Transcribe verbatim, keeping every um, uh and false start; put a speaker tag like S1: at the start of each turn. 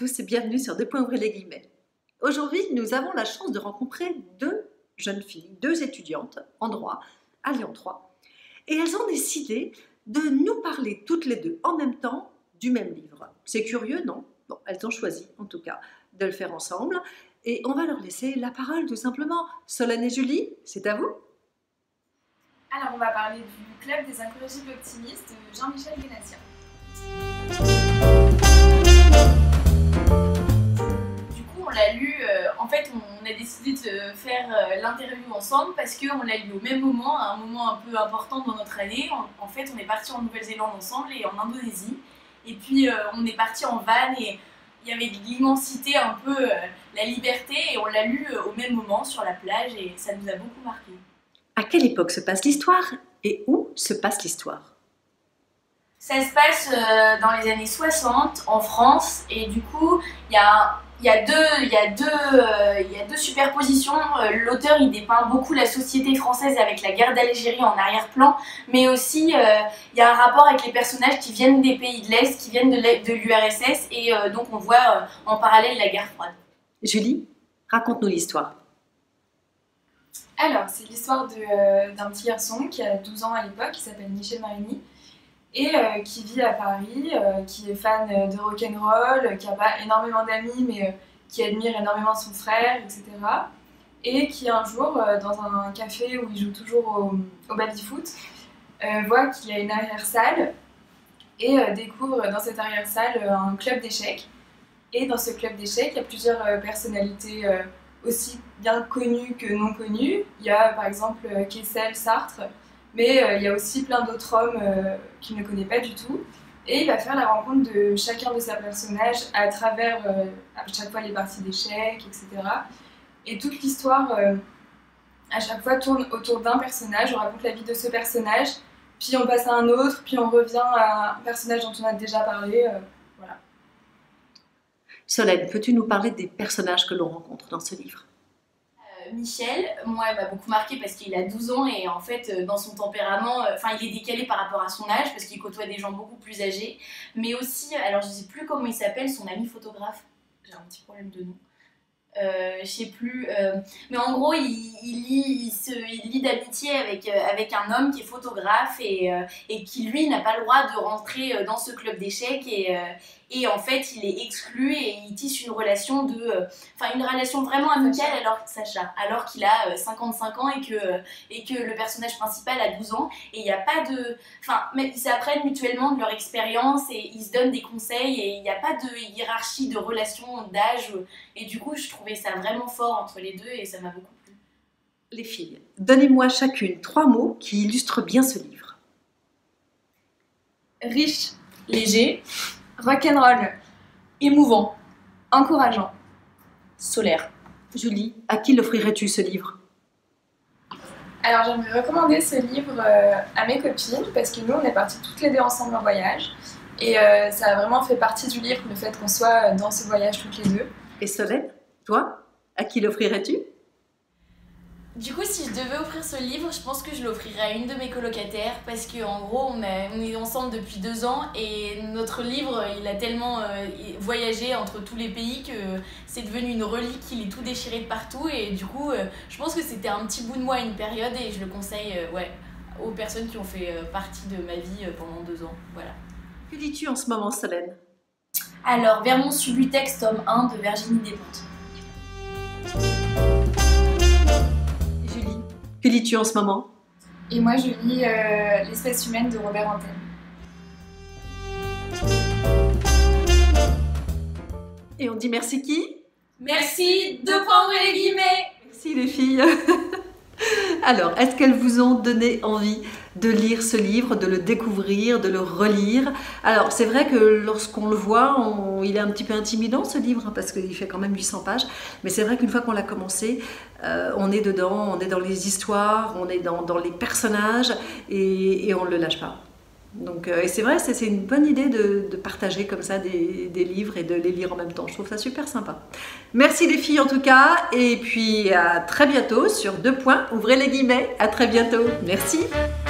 S1: tous et bienvenue sur Deux points ouvrez les guillemets. Aujourd'hui, nous avons la chance de rencontrer deux jeunes filles, deux étudiantes en droit à Lyon trois. Et elles ont décidé de nous parler toutes les deux en même temps du même livre. C'est curieux, non? Bon, elles ont choisi en tout cas de le faire ensemble. Et on va leur laisser la parole tout simplement. Solène et Julie, c'est à vous.
S2: Alors on va parler du Club des Incorrigibles Optimistes de Jean-Michel Guénatien. Du coup on l'a lu, euh, en fait on a décidé de faire euh, l'interview ensemble parce qu'on l'a lu au même moment, à un moment un peu important dans notre année. En, en fait on est parti en Nouvelle-Zélande ensemble et en Indonésie. Et puis euh, on est parti en van et il y avait l'immensité, un peu euh, la liberté, et on l'a lu euh, au même moment sur la plage et ça nous a beaucoup marqué.
S1: À quelle époque se passe l'histoire et où se passe l'histoire?
S2: Ça se passe euh, dans les années soixante en France et du coup il y a, y a deux, y a deux, euh, y a deux superpositions. Euh, L'auteur il dépeint beaucoup la société française avec la guerre d'Algérie en arrière-plan, mais aussi il euh, y a un rapport avec les personnages qui viennent des pays de l'Est, qui viennent de l'U R S S et euh, donc on voit euh, en parallèle la guerre froide.
S1: Julie, raconte-nous l'histoire.
S2: Alors, c'est l'histoire euh, d'un petit garçon qui a douze ans à l'époque, qui s'appelle Michel Marini, et euh, qui vit à Paris, euh, qui est fan de rock'n'roll, qui n'a pas énormément d'amis, mais euh, qui admire énormément son frère, et cetera. Et qui un jour, euh, dans un café où il joue toujours au, au baby-foot, euh, voit qu'il y a une arrière-salle, et euh, découvre dans cette arrière-salle euh, un club d'échecs. Et dans ce club d'échecs, il y a plusieurs euh, personnalités euh, aussi bien connues que non connues. Il y a par exemple Kessel, Sartre, mais euh, il y a aussi plein d'autres hommes euh, qu'il ne connaît pas du tout. Et il va faire la rencontre de chacun de ces personnages à travers euh, à chaque fois les parties d'échecs, et cetera. Et toute l'histoire, euh, à chaque fois, tourne autour d'un personnage. On raconte la vie de ce personnage, puis on passe à un autre, puis on revient à un personnage dont on a déjà parlé. Euh, voilà.
S1: Solène, peux-tu nous parler des personnages que l'on rencontre dans ce livre?
S2: euh, Michel, moi, elle m'a beaucoup marqué parce qu'il a douze ans et en fait, dans son tempérament, enfin, il est décalé par rapport à son âge parce qu'il côtoie des gens beaucoup plus âgés. Mais aussi, alors je ne sais plus comment il s'appelle, son ami photographe. J'ai un petit problème de nom. Euh, je sais plus, euh, mais en gros il, il lit, il se, il lit d'amitié avec, euh, avec un homme qui est photographe et, euh, et qui lui n'a pas le droit de rentrer dans ce club d'échecs et, euh, et en fait il est exclu et il tisse une relation de, enfin euh, une relation vraiment amicale alors Sacha, alors qu'il a euh, cinquante-cinq ans et que, euh, et que le personnage principal a douze ans et il n'y a pas de, enfin ils s'apprennent mutuellement de leur expérience et ils se donnent des conseils et il n'y a pas de hiérarchie de relation d'âge et du coup je trouve ça vraiment fort entre les deux et ça m'a beaucoup plu.
S1: Les filles, donnez-moi chacune trois mots qui illustrent bien ce livre.
S2: Riche, léger, rock'n'roll, émouvant, encourageant, solaire.
S1: Julie, à qui l'offrirais-tu ce livre?
S2: Alors j'aimerais recommander ce livre euh, à mes copines parce que nous on est partis toutes les deux ensemble en voyage et euh, ça a vraiment fait partie du livre le fait qu'on soit dans ce voyage toutes les deux.
S1: Et Solène, toi, à qui l'offrirais-tu?
S2: Du coup, si je devais offrir ce livre, je pense que je l'offrirais à une de mes colocataires parce qu'en gros, on, a, on est ensemble depuis deux ans et notre livre, il a tellement euh, voyagé entre tous les pays que c'est devenu une relique, il est tout déchiré de partout et du coup, euh, je pense que c'était un petit bout de moi à une période et je le conseille euh, ouais, aux personnes qui ont fait euh, partie de ma vie euh, pendant deux ans. Voilà.
S1: Que lis-tu en ce moment, Solène?
S2: Alors, Vermont Subutex, tome un de Virginie Despentes.
S1: Julie, que lis-tu en ce moment?
S2: Et moi, je lis euh, L'espèce humaine de Robert Antel.
S1: Et on dit merci qui?
S2: Merci, deux points ouvrez les guillemets.
S1: Merci les filles. Alors, est-ce qu'elles vous ont donné envie de lire ce livre, de le découvrir, de le relire? Alors, c'est vrai que lorsqu'on le voit, on, il est un petit peu intimidant ce livre, hein, parce qu'il fait quand même huit cents pages. Mais c'est vrai qu'une fois qu'on l'a commencé, euh, on est dedans, on est dans les histoires, on est dans, dans les personnages et, et on ne le lâche pas. Donc, euh, et c'est vrai, c'est une bonne idée de, de partager comme ça des, des livres et de les lire en même temps. Je trouve ça super sympa. Merci les filles en tout cas, et puis à très bientôt sur Deux points, ouvrez les guillemets. À très bientôt. Merci.